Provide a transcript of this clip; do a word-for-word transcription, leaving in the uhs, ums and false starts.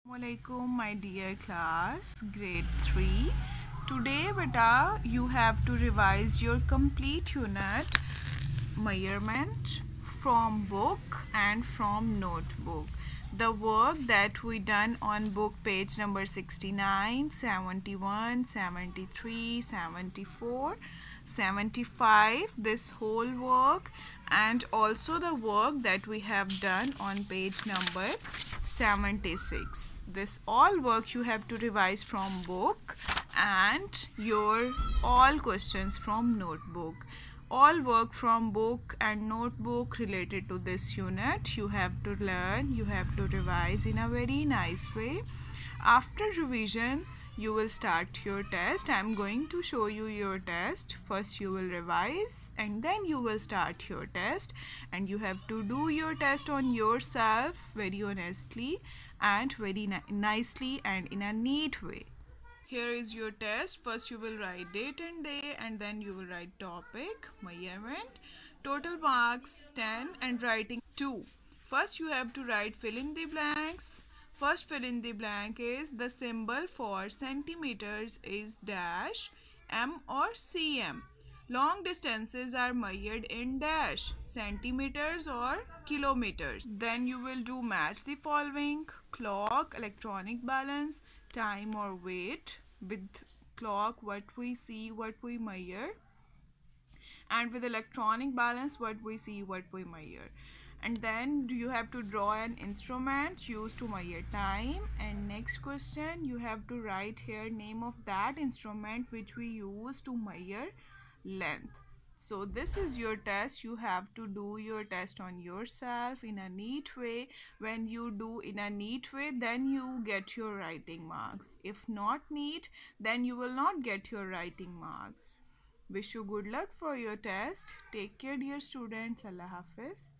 Assalamualaikum my dear class, grade three. Today beta you have to revise your complete unit measurement from book and from notebook. The work that we done on book page number sixty-nine, seventy-one, seventy-three, seventy-four, seventy-five, this whole work, and also the work that we have done on page number seventy-six. This all work you have to revise from book and your all questions from notebook. All work from book and notebook related to this unit you have to learn, you have to revise in a very nice way. After revision you will start your test. I am going to show you your test. First you will revise and then you will start your test, and you have to do your test on yourself very honestly and very ni- nicely and in a neat way. Here is your test. First you will write date and day, and then you will write topic, measurement. Total marks ten and writing two. First you have to write fill in the blanks. First fill in the blank is the symbol for centimeters is dash m or cm. Long distances are measured in dash centimeters or kilometers. Then you will do match the following: clock, electronic balance, time or weight. With clock what we see, what we measure, and with electronic balance what we see, what we measure. And then you have to draw an instrument used to measure time. And next question, you have to write here name of that instrument which we use to measure length. So this is your test. You have to do your test on yourself in a neat way. When you do in a neat way, then you get your writing marks. If not neat, then you will not get your writing marks. Wish you good luck for your test. Take care, dear students. Allah Hafiz.